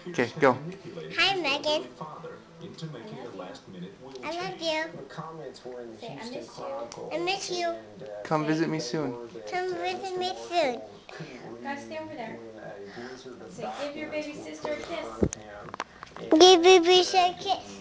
Okay, go. Hi, Megan. I love you. Say, I miss you. I miss you. Come visit me soon. Come visit me soon. Guys, stay over there. Say, give your baby sister a kiss. Give baby a kiss.